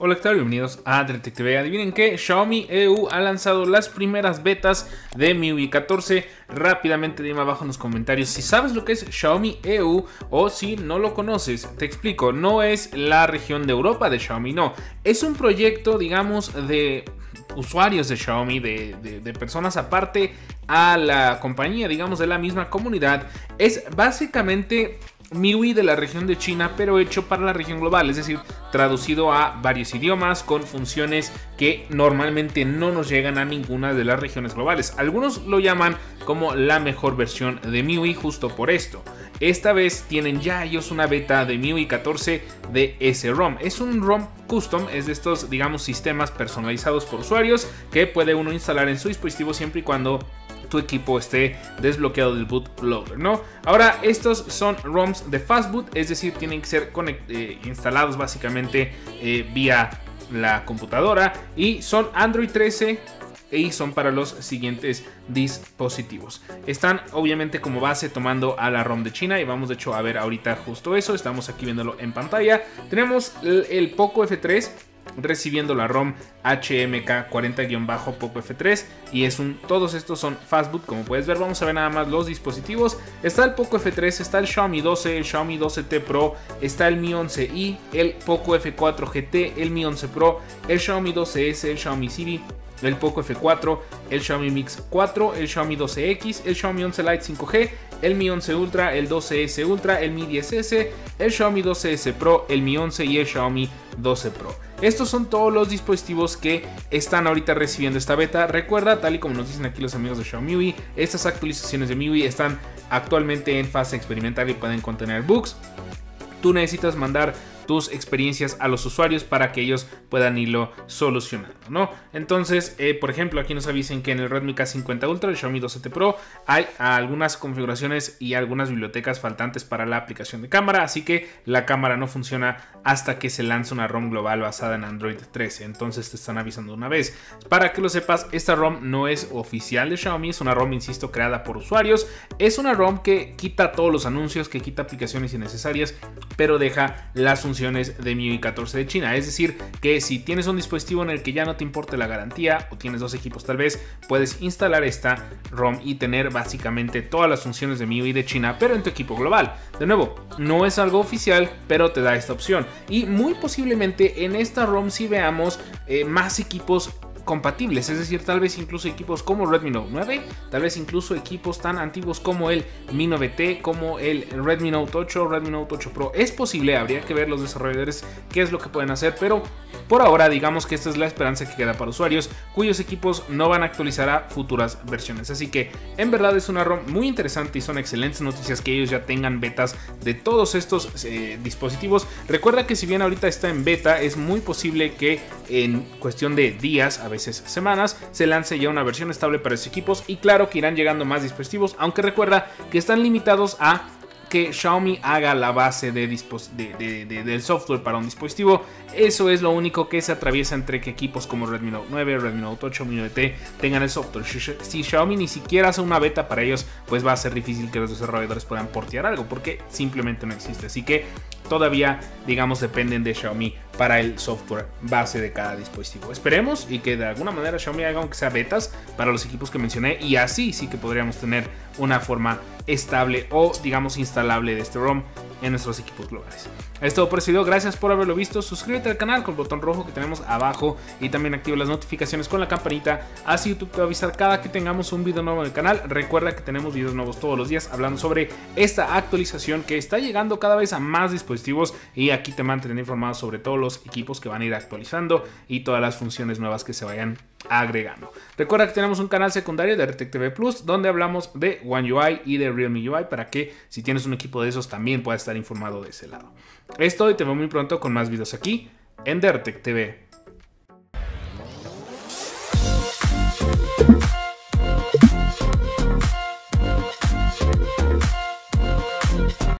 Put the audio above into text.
Hola, ¿qué tal? Bienvenidos a Dertek TV. Adivinen que Xiaomi EU ha lanzado las primeras betas de MIUI 14. Rápidamente dime abajo en los comentarios si sabes lo que es Xiaomi EU o si no lo conoces. Te explico, no es la región de Europa de Xiaomi, no. Es un proyecto, digamos, de usuarios de Xiaomi, de personas aparte a la compañía, digamos, de la misma comunidad. Es básicamente MIUI de la región de China, pero hecho para la región global, es decir, traducido a varios idiomas con funciones que normalmente no nos llegan a ninguna de las regiones globales. Algunos lo llaman como la mejor versión de MIUI justo por esto. Esta vez tienen ya ellos una beta de MIUI 14 de ese ROM. Es un ROM custom, es de estos, digamos, sistemas personalizados por usuarios que puede uno instalar en su dispositivo siempre y cuando tu equipo esté desbloqueado del bootloader, ¿no? Ahora, estos son ROMs de fastboot, es decir, tienen que ser instalados básicamente vía la computadora y son Android 13 y son para los siguientes dispositivos. Están obviamente como base tomando a la ROM de China y vamos de hecho a ver ahorita justo eso. Estamos aquí viéndolo en pantalla. Tenemos el Poco F3 recibiendo la ROM HMK 40-Poco F3 y todos estos son fastboot, como puedes ver. Vamos a ver nada más los dispositivos. Está el Poco F3, está el Xiaomi 12, el Xiaomi 12T Pro, está el Mi 11i, el Poco F4 GT, el Mi 11 Pro, el Xiaomi 12S, el Xiaomi Civi, el Poco F4, el Xiaomi Mix 4, el Xiaomi 12X, el Xiaomi 11 Lite 5G, el Mi 11 Ultra, el 12S Ultra, el Mi 10S, el Xiaomi 12S Pro, el Mi 11 y el Xiaomi 12 Pro. Estos son todos los dispositivos que están ahorita recibiendo esta beta. Recuerda, tal y como nos dicen aquí los amigos de Xiaomi, estas actualizaciones de MIUI están actualmente en fase experimental y pueden contener bugs. Tú necesitas mandar tus experiencias a los usuarios para que ellos puedan irlo solucionando, ¿no? Entonces, por ejemplo, aquí nos avisen que en el Redmi K50 Ultra, el Xiaomi 12T Pro, hay algunas configuraciones y algunas bibliotecas faltantes para la aplicación de cámara, así que la cámara no funciona hasta que se lance una ROM global basada en Android 13. Entonces te están avisando una vez. Para que lo sepas, esta ROM no es oficial de Xiaomi, es una ROM, insisto, creada por usuarios. Es una ROM que quita todos los anuncios, que quita aplicaciones innecesarias, pero deja las funciones de MIUI 14 de China. Es decir, que si tienes un dispositivo en el que ya no te importe la garantía o tienes dos equipos tal vez, puedes instalar esta ROM y tener básicamente todas las funciones de MIUI de China, pero en tu equipo global. De nuevo, no es algo oficial, pero te da esta opción. Y muy posiblemente en esta ROM sí veamos más equipos compatibles, es decir, tal vez incluso equipos como Redmi Note 9, tal vez incluso equipos tan antiguos como el Mi 9T, como el Redmi Note 8, Redmi Note 8 Pro. Es posible, habría que ver los desarrolladores qué es lo que pueden hacer, pero por ahora digamos que esta es la esperanza que queda para usuarios cuyos equipos no van a actualizar a futuras versiones. Así que en verdad es una ROM muy interesante y son excelentes noticias que ellos ya tengan betas de todos estos dispositivos. Recuerda que si bien ahorita está en beta, es muy posible que en cuestión de días, a veces semanas, se lance ya una versión estable para esos equipos y claro que irán llegando más dispositivos, aunque recuerda que están limitados a que Xiaomi haga la base del software para un dispositivo. Eso es lo único que se atraviesa entre que equipos como Redmi Note 9, Redmi Note 8, Mi 9T tengan el software. Si Xiaomi ni siquiera hace una beta para ellos, pues va a ser difícil que los desarrolladores puedan portear algo porque simplemente no existe. Así que todavía, digamos, dependen de Xiaomi para el software base de cada dispositivo. Esperemos y que de alguna manera Xiaomi haga aunque sea betas para los equipos que mencioné y así sí que podríamos tener una forma estable o digamos instalable de este ROM en nuestros equipos globales. Es todo por este video, gracias por haberlo visto. Suscríbete al canal con el botón rojo que tenemos abajo y también activa las notificaciones con la campanita, así YouTube te va a avisar cada que tengamos un video nuevo en el canal. Recuerda que tenemos videos nuevos todos los días hablando sobre esta actualización que está llegando cada vez a más dispositivos y aquí te mantendré informado sobre todos los equipos que van a ir actualizando y todas las funciones nuevas que se vayan agregando. Recuerda que tenemos un canal secundario de Dertek TV Plus donde hablamos de One UI y de Realme UI para que si tienes un equipo de esos también puedas estar informado de ese lado. Esto y te veo muy pronto con más videos aquí en Dertek TV.